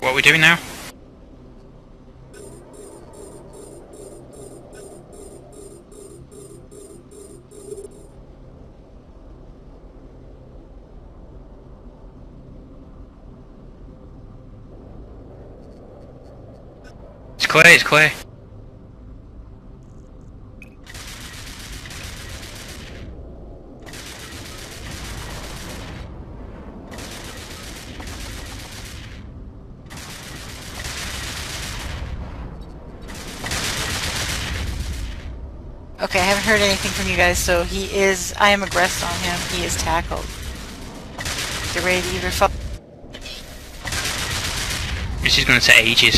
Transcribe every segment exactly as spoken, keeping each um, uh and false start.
What are we doing now? It's clear, it's clear. Okay, I haven't heard anything from you guys, so he is... I am aggressed on him. He is tackled. Get ready to either fall... This is going to take ages.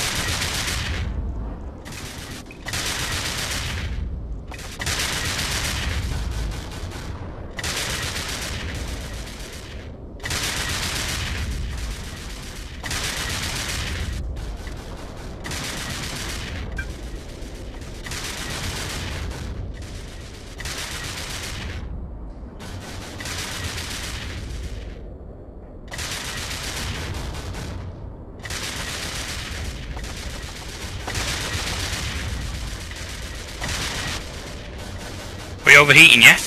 Are we overheating, yeah?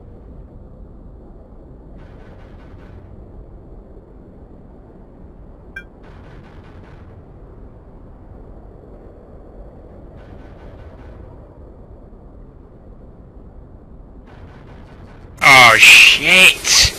Oh shit!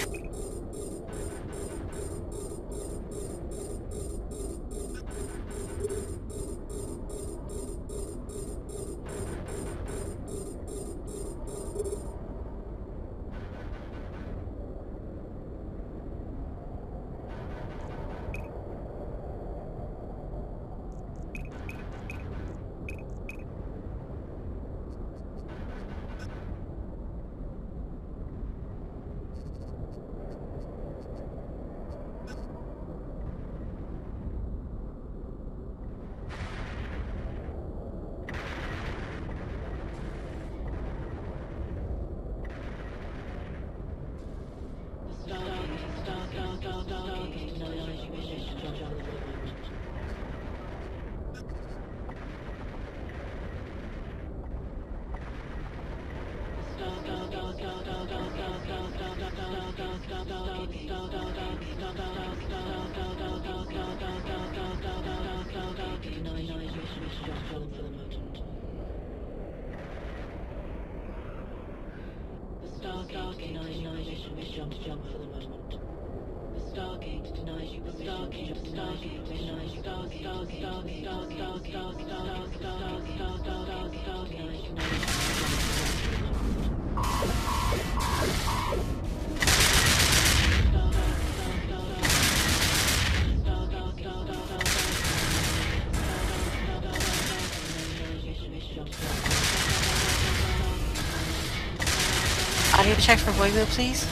Audio check for Voigo, please.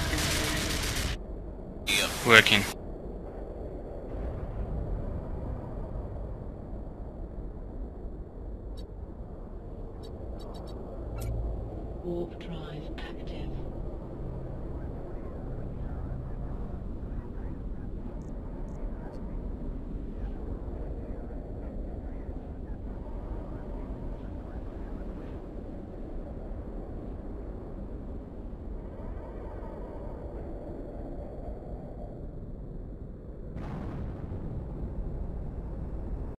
Yeah. Working. Warp drive active.